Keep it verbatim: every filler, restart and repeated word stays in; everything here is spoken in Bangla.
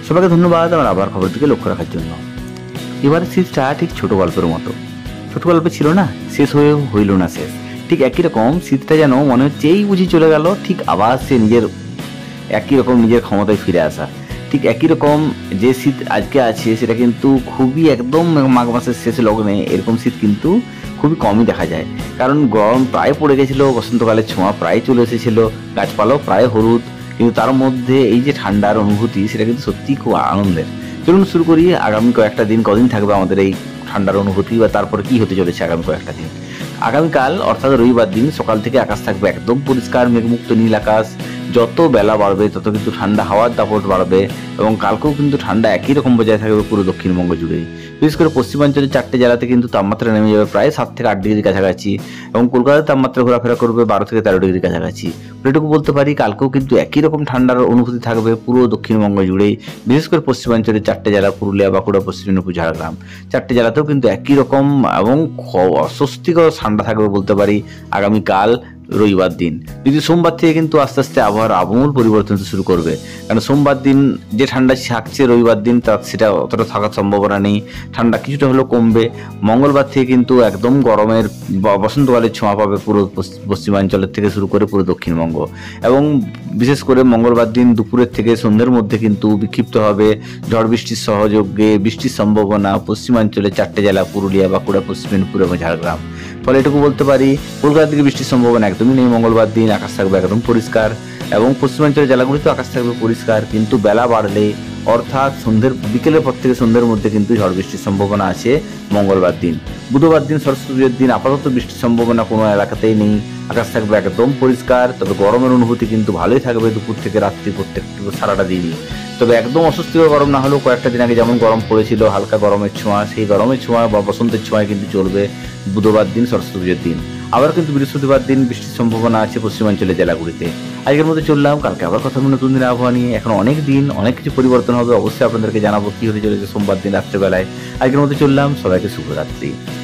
সবাইকে ধন্যবাদ আমার আবার খবর দিকে লক্ষ্য রাখার জন্য। এবারে শীতটা ঠিক ছোট গল্পের মতো। ছোট গল্প ছিল না, শেষ হয়ে হইল না শেষ। ঠিক একই রকম শীতটা যেন মনে হচ্ছে এই বুঝি চলে গেল, ঠিক আবার সে নিজের একই রকম নিজের ক্ষমতায় ফিরে আসা। ঠিক একই রকম যে শীত আজকে আছে সেটা কিন্তু খুবই একদম মাঘ মাসের শেষ লগ্নে এরকম শীত কিন্তু খুবই কমই দেখা যায়। কারণ গরম প্রায় পড়ে গেছিলো, বসন্তকালের ছোঁয়া প্রায় চলে এসেছিলো, গাছপালাও প্রায় হলুদ, কিন্তু তার মধ্যে এই যে ঠান্ডার অনুভূতি সেটা কিন্তু সত্যিই খুব আনন্দের। চলুন শুরু করি। আগামী কয়েকটা দিন কদিন থাকবে আমাদের এই ঠান্ডার অনুভূতি, বা তারপরে কি হতে চলেছে আগামী কয়েকটা দিন। আগামীকাল অর্থাৎ রবিবার দিন সকাল থেকে আকাশ থাকবে একদম পরিষ্কার, মেঘমুক্ত নীল আকাশ। যত বেলা বাড়বে তত কিন্তু ঠান্ডা হাওয়ার দাপট বাড়বে, এবং কালকেও কিন্তু ঠান্ডা একই রকম বজায় থাকবে পুরো দক্ষিণবঙ্গ জুড়েই। বিশেষ করে পশ্চিমাঞ্চলের চারটে জেলাতে কিন্তু তাপমাত্রা নেমে যাবে প্রায় সাত থেকে আট ডিগ্রি কাছাকাছি, এবং কলকাতার তাপমাত্রা ঘোরাফেরা করবে বারো থেকে তেরো ডিগ্রি কাছাকাছি। এটুকু বলতে পারি কালকেও কিন্তু একই রকম ঠান্ডার অনুভূতি থাকবে পুরো দক্ষিণবঙ্গ জুড়েই। বিশেষ করে পশ্চিমাঞ্চলের চারটে জেলা পুরুলিয়া, বাঁকুড়া, পশ্চিম মেদিনীপুর, ঝাড়গ্রাম, চারটে জেলাতেও কিন্তু একই রকম এবং অস্বস্তিকর ঠান্ডা থাকবে বলতে পারি আগামীকাল রবিবার দিন। যদি সোমবার থেকে কিন্তু আস্তে আস্তে আবহাওয়ার আমূল পরিবর্তন শুরু করবে, কারণ সোমবার দিন যে ঠান্ডা থাকছে রবিবার দিন তার সেটা অতটা থাকার সম্ভাবনা নেই, ঠান্ডা কিছুটা হলেও কমবে। মঙ্গলবার থেকে কিন্তু একদম গরমের বসন্তকালের ছোঁয়া পাবে পুরো পশ্চিমাঞ্চলের থেকে শুরু করে পুরো দক্ষিণবঙ্গ, এবং বিশেষ করে মঙ্গলবার দিন দুপুরের থেকে সন্ধ্যের মধ্যে কিন্তু বিক্ষিপ্ত হবে ঝড় বৃষ্টির সহযোগে বৃষ্টির সম্ভাবনা পশ্চিমাঞ্চলের চারটে জেলা পুরুলিয়া, বাঁকুড়া, পশ্চিম মেদিনীপুর এবং ঝাড়গ্রাম। ফলে এটুকু বলতে পারি কলকাতার দিকে বৃষ্টির সম্ভাবনা একদমই নেই মঙ্গলবার দিন, আকাশ থাকবে একদম পরিষ্কার, এবং পশ্চিমাঞ্চলের জেলাগুলিতেও আকাশ থাকবে পরিষ্কার। কিন্তু বেলা বাড়লে অর্থাৎ সন্ধ্যের বিকেলের পর থেকে সন্ধ্যের মধ্যে কিন্তু ঝড় বৃষ্টির সম্ভাবনা আছে মঙ্গলবার দিন। বুধবার দিন সরস্বতী পুজোর দিন আপাতত বৃষ্টির সম্ভাবনা কোনো এলাকাতেই নেই, আকাশ থাকবে একদম পরিষ্কার। তবে গরমের অনুভূতি কিন্তু ভালোই থাকবে দুপুর থেকে রাত্রি প্রত্যেক সারাটা দিনই। তবে একদম অস্বস্তিকর গরম না হলেও কয়েকটা দিন আগে যেমন গরম পড়েছিল হালকা গরমের ছোঁয়া, সেই গরমের ছোঁয়া বা বসন্তের ছোঁয়া কিন্তু চলবে বুধবার দিন সরস্বতী পুজোর দিন। আবার কিন্তু বৃহস্পতিবার দিন বৃষ্টির সম্ভাবনা আছে পশ্চিমাঞ্চলের জেলাগুলিতে। আজকের মধ্যে চললাম, কালকে আবার কথা বলবো নতুন দিনের আবহাওয়া নিয়ে। এখন অনেক দিন অনেক কিছু পরিবর্তন হবে, অবশ্যই আপনাদেরকে জানাবো কি হতে চলেছে সোমবার দিন রাত্রেবেলায়। আজকের মধ্যে চললাম, সবাইকে শুভরাত্রি।